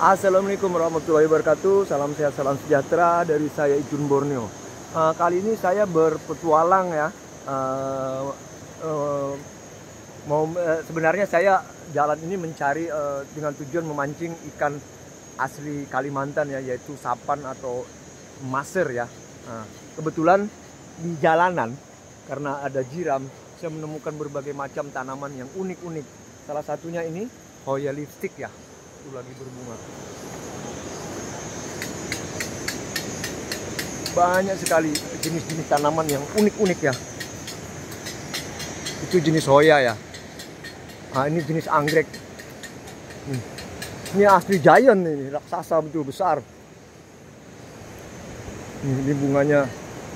Assalamualaikum warahmatullahi wabarakatuh. Salam sehat, salam sejahtera dari saya Ijun Borneo. Kali ini saya berpetualang ya. Eh, eh, Sebenarnya saya jalan ini mencari dengan tujuan memancing ikan asli Kalimantan ya, yaitu sapan atau maser ya. Kebetulan di jalanan karena ada jiram, saya menemukan berbagai macam tanaman yang unik-unik. Salah satunya ini Hoya lipstick ya. Itu lagi berbunga. Banyak sekali jenis-jenis tanaman yang unik-unik ya. Itu jenis Hoya ya. Ini jenis anggrek. Ini asli giant ini, raksasa betul besar. Ini bunganya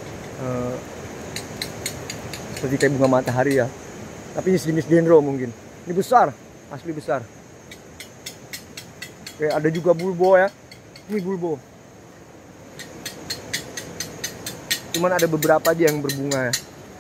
seperti kayak bunga matahari ya. Tapi ini jenis dendro mungkin. Ini besar, asli besar. Oke, ada juga bulbo ya. Ini bulbo. Cuman ada beberapa aja yang berbunga ya.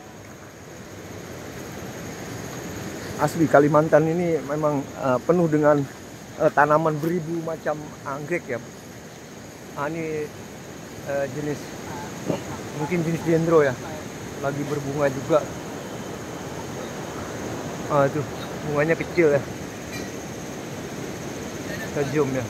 Asli Kalimantan ini memang penuh dengan tanaman beribu macam anggrek ya. Ini jenis mungkin jenis dendro ya. Lagi berbunga juga. Itu bunganya kecil ya. Kita zoom ya.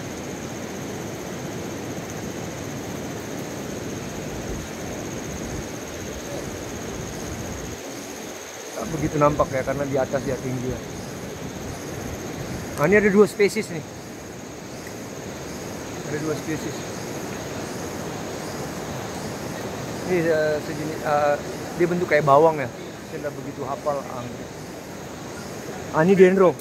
Tak begitu nampak ya karena di atas dia tinggi ya. Ini ada dua spesies nih. Ada dua spesies. Ini sejenis dia bentuk kayak bawang ya. Saya tidak begitu hafal anggrek. Ini dendro.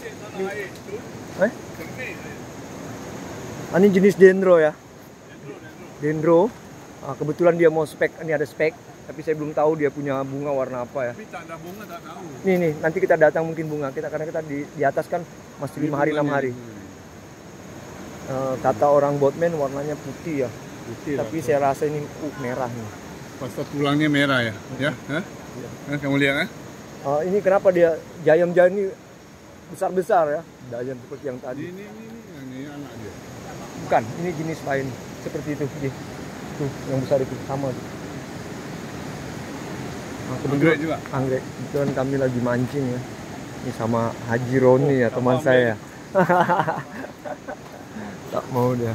Ini jenis dendro ya. Dendro. Kebetulan dia mau spek. Ini ada spek. Tapi saya belum tahu dia punya bunga warna apa ya. Tapi tak ada bunga tak tahu. Nih, nanti kita datang mungkin bunga. Karena kita di atas kan masih 5 hari 6 hari. Kata orang boatman warnanya putih ya. Putih Tapi lah. saya rasa ini merah nih. Pasal tulangnya merah ya. Ya? Hah? Kamu lihat Ini kenapa dia giant ini besar-besar ya. Giant seperti yang tadi. Ini anak dia. Bukan, ini jenis lain. Seperti itu. Tuh, yang besar itu sama. Anggrek juga. Anggrek. Kebetulan kami lagi mancing ya. Ini sama Haji Roni ya, teman saya. Tak mau dia.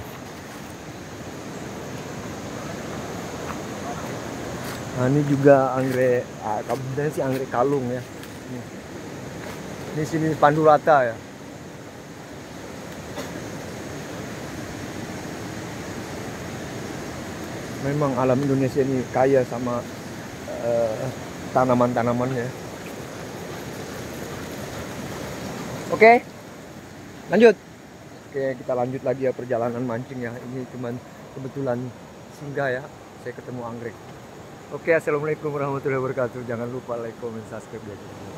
Ini juga anggrek, kebetulan sih anggrek kalung ya. Ini sini pandu rata ya. Memang alam Indonesia ini kaya sama tanaman-tanamannya. Oke, lanjut. Oke, kita lanjut lagi ya perjalanan mancing ya. Ini cuman kebetulan singgah ya. Saya ketemu anggrek. Oke, assalamualaikum warahmatullahi wabarakatuh. Jangan lupa like, comment, subscribe ya.